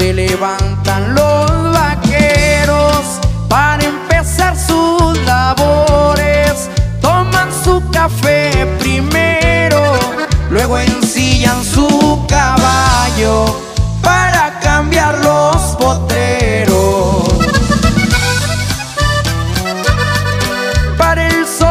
Se levantan los vaqueros para empezar sus labores, toman su café